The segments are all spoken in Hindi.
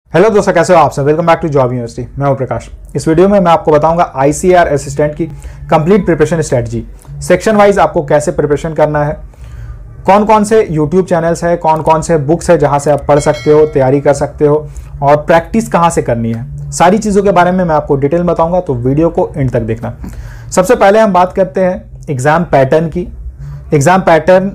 हेलो दोस्तों, कैसे हो आप सब। Welcome back to job university. मैं हूं प्रकाश। इस वीडियो में मैं आपको बताऊंगा आईसीएआर असिस्टेंट की complete preparation strategy. Section wise आपको कैसे प्रिपरेशन करना है, कौन कौन से यूट्यूब चैनल्स है, कौन कौन से बुक्स है जहां से आप पढ़ सकते हो, तैयारी कर सकते हो और प्रैक्टिस कहां से करनी है, सारी चीज़ों के बारे में मैं आपको डिटेल बताऊंगा, तो वीडियो को एंड तक देखना। सबसे पहले हम बात करते हैं एग्जाम पैटर्न की। एग्जाम पैटर्न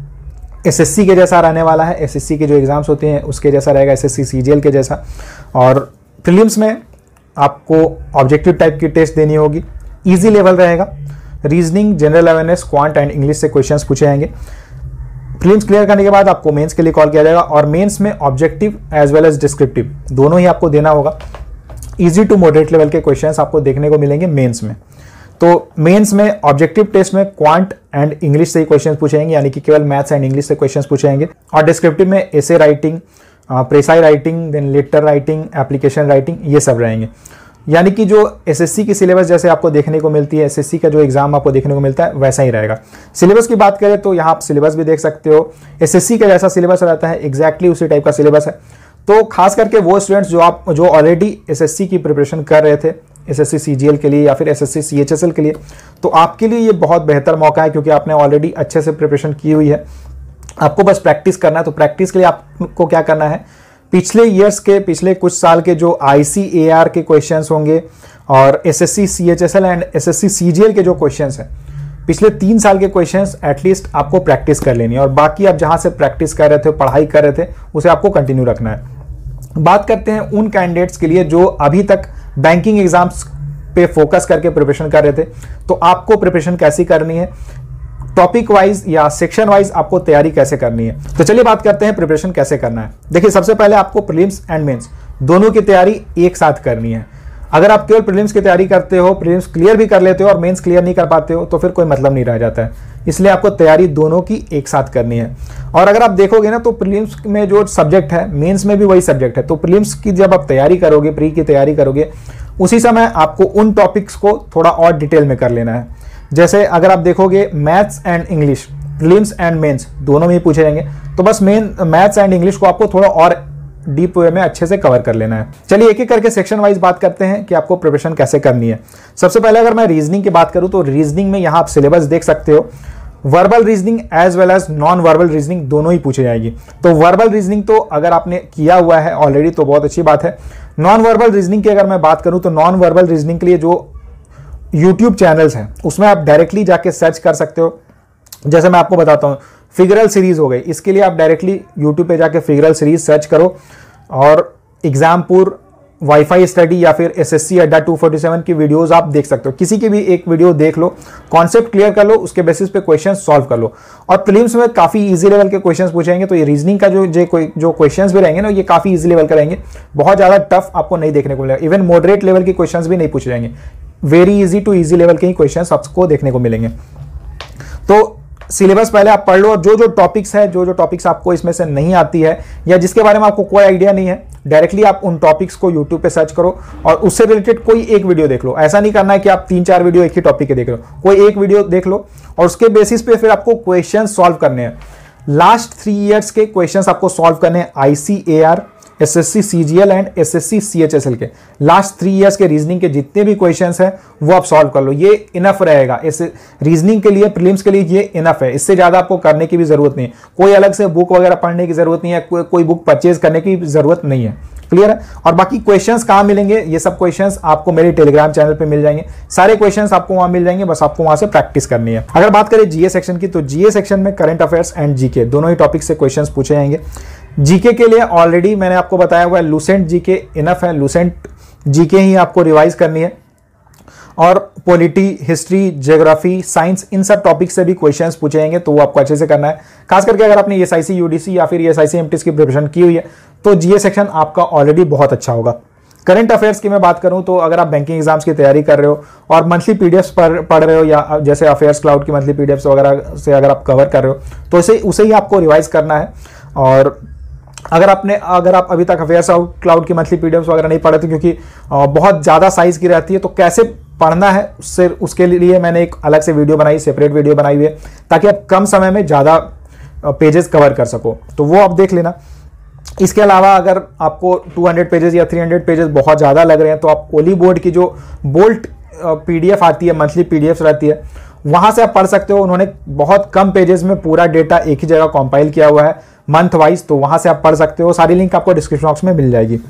एसएससी के जैसा रहने वाला है। एसएससी के जो एग्जाम्स होते हैं उसके जैसा रहेगा, एसएससी सीजीएल के जैसा। और प्रीलिम्स में आपको ऑब्जेक्टिव टाइप की टेस्ट देनी होगी, इजी लेवल रहेगा। Reasoning, general awareness, quant and English से क्वेश्चंस पूछे जाएंगे। प्रीलिम्स क्लियर करने के बाद आपको मेंस के लिए कॉल किया जाएगा और मेंस में objective as well as descriptive दोनों ही आपको देना होगा। इजी टू मॉडरेट लेवल के क्वेश्चंस आपको देखने को मिलेंगे मेंस में। तो मेंस में ऑब्जेक्टिव टेस्ट में क्वांट एंड इंग्लिश से ही क्वेश्चंस पूछेंगे, यानी कि केवल मैथ्स एंड इंग्लिश से क्वेश्चंस पूछेंगे। और डिस्क्रिप्टिव में essay writing, precis writing, then letter writing, application writing, ये सब रहेंगे। यानी कि जो एसएससी की सिलेबस जैसे आपको देखने को मिलती है, एसएससी का जो एग्जाम आपको देखने को मिलता है वैसा ही रहेगा। सिलेबस की बात करें तो यहाँ आप सिलेबस भी देख सकते हो, एसएससी का जैसा सिलेबस रहता है एग्जैक्टली उसी टाइप का सिलेबस है। तो खास करके वो स्टूडेंट्स जो ऑलरेडी एसएससी की प्रिपरेशन कर रहे थे, एसएससी सीजीएल के लिए या फिर एसएससी सीएचएसएल के लिए, तो आपके लिए ये बहुत बेहतर मौका है, क्योंकि आपने ऑलरेडी अच्छे से प्रिपरेशन की हुई है। आपको बस प्रैक्टिस करना है। तो प्रैक्टिस के लिए आपको क्या करना है, पिछले ईयर्स के, पिछले कुछ साल के जो आईसीएआर के क्वेश्चंस होंगे और SSC CHSL and SSC CGL के जो क्वेश्चंस हैं, पिछले 3 साल के क्वेश्चंस एटलीस्ट आपको प्रैक्टिस कर लेनी है। और बाकी आप जहां से प्रैक्टिस कर रहे थे, पढ़ाई कर रहे थे, उसे आपको कंटिन्यू रखना है। बात करते हैं उन कैंडिडेट्स के लिए जो अभी तक बैंकिंग एग्जाम्स पे फोकस करके प्रिपरेशन कर रहे थे। तो आपको प्रिपरेशन कैसी करनी है, टॉपिक वाइज या सेक्शन वाइज आपको तैयारी कैसे करनी है। तो चलिए बात करते हैं प्रिपरेशन कैसे करना है। देखिए, सबसे पहले आपको प्रीलिम्स एंड मेंस दोनों की तैयारी एक साथ करनी है। अगर आप केवल प्रीलिम्स की तैयारी करते हो, प्रीलिम्स क्लियर भी कर लेते हो और मेंस क्लियर नहीं कर पाते हो, तो फिर कोई मतलब नहीं रह जाता है। इसलिए आपको तैयारी दोनों की एक साथ करनी है। और अगर आप देखोगे ना, तो प्रीलिम्स में जो सब्जेक्ट है मेंस में भी वही सब्जेक्ट है। तो प्रीलिम्स की जब आप तैयारी करोगे, प्री की तैयारी करोगे, उसी समय आपको उन टॉपिक्स को थोड़ा और डिटेल में कर लेना है। जैसे अगर आप देखोगे maths and English, prelims and mains दोनों में ही पूछे जाएंगे, तो बस मैथ्स एंड इंग्लिश को आपको थोड़ा और डीप वे में अच्छे से कवर कर लेना है। चलिए एक एक करके सेक्शन वाइज बात करते हैं कि आपको प्रिपरेशन कैसे करनी है। सबसे पहले अगर मैं रीजनिंग की बात करूं, तो रीजनिंग में यहां आप सिलेबस देख सकते हो। Verbal reasoning as well as non verbal reasoning दोनों ही पूछी जाएगी। तो वर्बल रीजनिंग तो अगर आपने किया हुआ है ऑलरेडी तो बहुत अच्छी बात है। नॉन वर्बल रीजनिंग की अगर मैं बात करूं, तो नॉन वर्बल रीजनिंग के लिए जो यूट्यूब चैनल्स हैं उसमें आप डायरेक्टली जाके सर्च कर सकते हो। जैसे मैं आपको बताता हूँ, फिगरल सीरीज हो गई, इसके लिए आप डायरेक्टली यूट्यूब पे जाके फिगरल सीरीज सर्च करो और एग्जामपुर, वाईफाई स्टडी या फिर एसएससी अड्डा 247 की वीडियोस आप देख सकते हो। किसी की भी एक वीडियो देख लो, कॉन्सेप्ट क्लियर कर लो, उसके बेसिस पे क्वेश्चन सॉल्व कर लो। और प्रीलिम्स में काफी इजी लेवल के क्वेश्चंस पूछेंगे, तो ये रीजनिंग का जो क्वेश्चंस भी रहेंगे ना, ये काफी इजी लेवल के रहेंगे। बहुत ज्यादा टफ आपको नहीं देखने को मिलेगा। इवन मॉडरेट लेवल के क्वेश्चंस भी नहीं पूछे जाएंगे, very easy to easy level के ही क्वेश्चंस आपको देखने को मिलेंगे। तो सिलेबस पहले आप पढ़ लो, और जो टॉपिक्स है, जो टॉपिक्स आपको इसमें से नहीं आती है या जिसके बारे में आपको कोई आइडिया नहीं है, डायरेक्टली आप उन टॉपिक्स को यूट्यूब पे सर्च करो और उससे रिलेटेड कोई एक वीडियो देख लो। ऐसा नहीं करना है कि आप 3-4 वीडियो एक ही टॉपिक के देख लो, कोई एक वीडियो देख लो और उसके बेसिस पे फिर आपको क्वेश्चन सॉल्व करने हैं। लास्ट 3 ईयर्स के क्वेश्चंस आपको सॉल्व करने हैं, ICAR, SSC CGL and SSC CHSL के लास्ट 3 इयर्स के रीजनिंग के जितने भी क्वेश्चंस हैं वो आप सॉल्व कर लो। ये इनफ रहेगा इस रीजनिंग के लिए, प्रीलिम्स के लिए ये इनफ है। इससे ज्यादा आपको करने की भी जरूरत नहीं है, कोई अलग से बुक वगैरह पढ़ने की जरूरत नहीं है, कोई बुक परचेज करने की जरूरत नहीं है। क्लियर है। और बाकी क्वेश्चंस कहाँ मिलेंगे, ये सब क्वेश्चंस आपको मेरे टेलीग्राम चैनल पे मिल जाएंगे। सारे क्वेश्चंस आपको वहां मिल जाएंगे, बस आपको वहां से प्रैक्टिस करनी है। अगर बात करें जीए सेक्शन की, तो जीए सेक्शन में करंट अफेयर्स एंड जीके दोनों ही टॉपिक से क्वेश्चंस पूछे जाएंगे। जीके के लिए ऑलरेडी मैंने आपको बताया हुआ है, लूसेंट जीके इनफ है, लूसेंट जीके ही आपको रिवाइज करनी है। और पॉलिटी, हिस्ट्री, ज्योग्राफी, साइंस, इन सब टॉपिक से भी क्वेश्चंस पूछे जाएंगे, तो वो आपको अच्छे से करना है। खास करके अगर आपने एसआईसी यूडीसी या फिर एसआईसी एमटीएस की प्रिपरेशन की हुई है, तो जीए सेक्शन आपका ऑलरेडी बहुत अच्छा होगा। करंट अफेयर्स की मैं बात करूं, तो अगर आप बैंकिंग एग्जाम्स की तैयारी कर रहे हो और मंथली पीडीएफ्स पढ़ रहे हो, या जैसे अफेयर्स क्लाउड की मंथली पीडीएफ्स वगैरह से अगर आप कवर कर रहे हो, तो उसे ही आपको रिवाइज करना है। और अगर आप अभी तक अफेयर्स क्लाउड की मंथली पीडीएफ्स वगैरह नहीं पढ़े थे, क्योंकि बहुत ज़्यादा साइज की रहती है, तो कैसे पढ़ना है उसके लिए मैंने एक अलग से वीडियो बनाई, सेपरेट वीडियो बनाई हुई है, ताकि आप कम समय में ज़्यादा पेजेस कवर कर सको। तो वो आप देख लेना। इसके अलावा अगर आपको 200 पेजेस या 300 पेजेस बहुत ज़्यादा लग रहे हैं तो आप ओली बोर्ड की जो बोल्ट PDF आती है, मंथली PDFs रहती है, वहाँ से आप पढ़ सकते हो। उन्होंने बहुत कम पेजेस में पूरा डेटा एक ही जगह कंपाइल किया हुआ है मंथ वाइज, तो वहाँ से आप पढ़ सकते हो। सारी लिंक आपको डिस्क्रिप्शन बॉक्स में मिल जाएगी।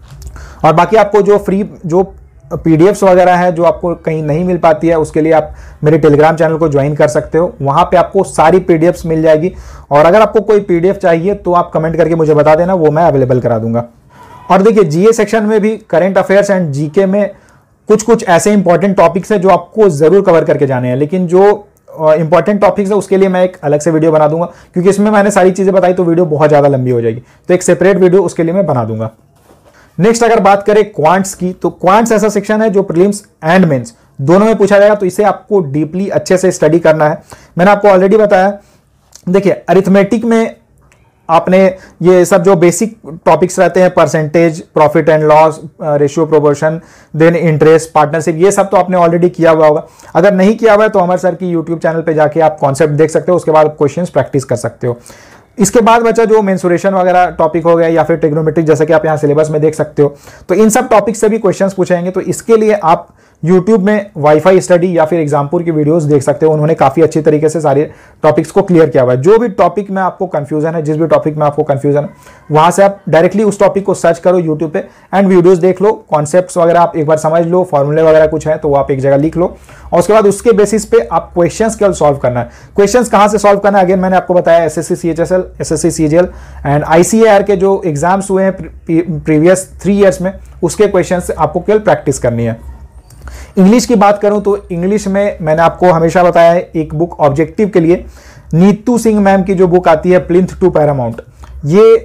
और बाकी आपको जो फ्री जो PDFs वगैरह है जो आपको कहीं नहीं मिल पाती है, उसके लिए आप मेरे टेलीग्राम चैनल को ज्वाइन कर सकते हो। वहाँ पे आपको सारी PDFs मिल जाएगी। और अगर आपको कोई PDF चाहिए तो आप कमेंट करके मुझे बता देना, वो मैं अवेलेबल करा दूंगा। और देखिए GA सेक्शन में भी करंट अफेयर्स एंड GK में कुछ ऐसे इंपॉर्टेंट टॉपिक्स हैं जो आपको ज़रूर कवर करके जाने हैं, लेकिन जो इंपॉर्टेंट टॉपिक्स है उसके लिए मैं एक अलग से वीडियो बना दूंगा, क्योंकि इसमें मैंने सारी चीज़ें बताई तो वीडियो बहुत ज़्यादा लंबी हो जाएगी। तो एक सेपरेट वीडियो उसके लिए मैं बना दूंगा। नेक्स्ट अगर बात करें क्वांट्स की, तो क्वांट्स ऐसा सेक्शन है जो प्रीलिम्स एंड मेंस दोनों में पूछा जाएगा, तो इसे आपको डीपली अच्छे से स्टडी करना है। मैंने आपको ऑलरेडी बताया। देखिए अरिथमेटिक में आपने ये सब जो बेसिक टॉपिक्स रहते हैं, percentage, profit and loss ratio, proportion, then interest, partnership, ये सब तो आपने ऑलरेडी किया हुआ होगा। अगर नहीं किया हुआ है तो अमर सर की यूट्यूब चैनल पे जाके आप कॉन्सेप्ट देख सकते हो, उसके बाद क्वेश्चंस प्रैक्टिस कर सकते हो। इसके बाद बचा जो मेंसुरेशन वगैरह टॉपिक हो गया या फिर ट्रिग्नोमेट्रिक, जैसे कि आप यहाँ सिलेबस में देख सकते हो, तो इन सब टॉपिक से भी क्वेश्चंस पूछेंगे। तो इसके लिए आप यूट्यूब में वाईफाई स्टडी या फिर एग्जामपुर की वीडियोस देख सकते हो। उन्होंने काफ़ी अच्छी तरीके से सारे टॉपिक्स को क्लियर किया हुआ है। जो भी टॉपिक में आपको कंफ्यूजन है, जिस भी टॉपिक में आपको कंफ्यूजन है, वहाँ से आप डायरेक्टली उस टॉपिक को सर्च करो यूट्यूब पे एंड वीडियोज़ देख लो, कॉन्सेप्ट्स वगैरह आप एक बार समझ लो, फॉर्मूले वगैरह कुछ है तो वो आप एक जगह लिख लो, और उसके बाद उसके बेसिस पे आप क्वेश्चंस केवल सॉल्व करना है। क्वेश्चंस कहाँ से सॉल्व करना है, अगेन मैंने आपको बताया SSC CHSL, SSC CGL and ICAR के जो एग्जाम्स हुए हैं प्रीवियस 3 ईयर्स में, उसके क्वेश्चंस आपको केवल प्रैक्टिस करनी है। इंग्लिश की बात करूं तो इंग्लिश में मैंने आपको हमेशा बताया है, एक बुक ऑब्जेक्टिव के लिए नीतू सिंह मैम की जो बुक आती है प्लिंथ टू पैरामाउंट, ये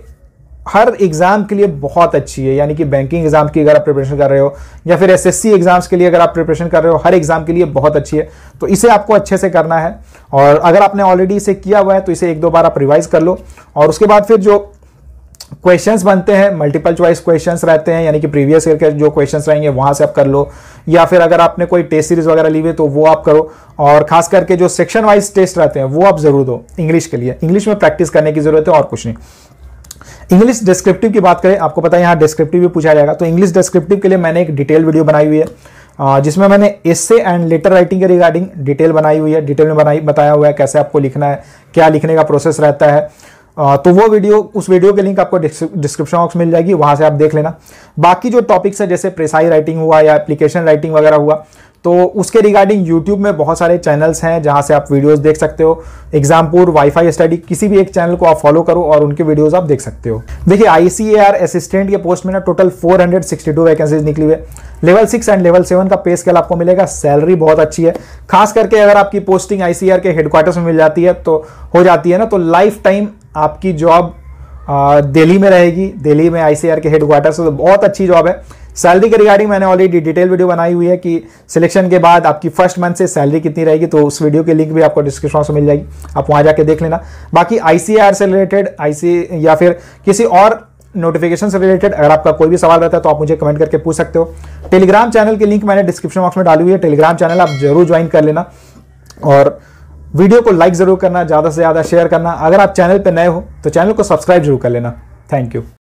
हर एग्जाम के लिए बहुत अच्छी है। यानी कि बैंकिंग एग्जाम की अगर आप प्रिपरेशन कर रहे हो या फिर SSC एग्जाम्स के लिए अगर आप प्रिपरेशन कर रहे हो, हर एग्जाम के लिए बहुत अच्छी है। तो इसे आपको अच्छे से करना है, और अगर आपने ऑलरेडी इसे किया हुआ है तो इसे 1-2 बार आप रिवाइज कर लो। और उसके बाद फिर जो क्वेश्चंस बनते हैं, मल्टीपल चॉइस क्वेश्चंस रहते हैं, यानी कि प्रीवियस ईयर के जो क्वेश्चंस रहेंगे वहां से आप कर लो, या फिर अगर आपने कोई टेस्ट सीरीज वगैरह ली हुई तो वो आप करो। और खास करके जो सेक्शन वाइज टेस्ट रहते हैं वो आप जरूर दो इंग्लिश के लिए। इंग्लिश में प्रैक्टिस करने की जरूरत है और कुछ नहीं। इंग्लिश डिस्क्रिप्टिव की बात करें, आपको पता है यहाँ डिस्क्रिप्टिव भी पूछा जाएगा, तो इंग्लिश डिस्क्रिप्टिव के लिए मैंने एक डिटेल वीडियो बनाई हुई है, जिसमें मैंने एसे एंड लेटर राइटिंग के रिगार्डिंग डिटेल बनाई हुई है। डिटेल में बताया हुआ है कैसे आपको लिखना है, क्या लिखने का प्रोसेस रहता है। तो वो वीडियो, उस वीडियो के लिंक आपको डिस्क्रिप्शन बॉक्स मिल जाएगी, वहां से आप देख लेना। बाकी जो टॉपिक्स है जैसे प्रेसाई राइटिंग हुआ या एप्लीकेशन राइटिंग वगैरह हुआ, तो उसके रिगार्डिंग यूट्यूब में बहुत सारे चैनल्स हैं जहां से आप वीडियोस देख सकते हो। एग्जामपुर, वाईफाई स्टडी, किसी भी एक चैनल को आप फॉलो करो और उनके वीडियोस आप देख सकते हो। देखिए ICAR असिस्टेंट के पोस्ट में ना टोटल 462 वैकेंसीज निकली हुई है। लेवल 6 एंड लेवल 7 का पे स्केल आपको मिलेगा। सैलरी बहुत अच्छी है, खास करके अगर आपकी पोस्टिंग ICAR के हेडक्वार्टर्स में मिल जाती है तो हो जाती है ना, तो लाइफ टाइम आपकी जॉब दिल्ली में रहेगी। दिल्ली में ICAR के हेडक्वार्टर्स, तो बहुत अच्छी जॉब है। सैलरी के रिगार्डिंग मैंने ऑलरेडी डिटेल वीडियो बनाई हुई है कि सिलेक्शन के बाद आपकी फर्स्ट मंथ से सैलरी कितनी रहेगी, तो उस वीडियो की लिंक भी आपको डिस्क्रिप्शन में मिल जाएगी, आप वहां जाके देख लेना। बाकी ICAR से रिलेटेड या फिर किसी और नोटिफिकेशन से रिलेटेड अगर आपका कोई भी सवाल रहता है तो आप मुझे कमेंट करके पूछ सकते हो। टेलीग्राम चैनल की लिंक मैंने डिस्क्रिप्शन बॉक्स में डाली हुई है, टेलीग्राम चैनल आप जरूर ज्वाइन कर लेना, और वीडियो को लाइक जरूर करना, ज़्यादा से ज़्यादा शेयर करना। अगर आप चैनल पर नए हो तो चैनल को सब्सक्राइब जरूर कर लेना। Thank you.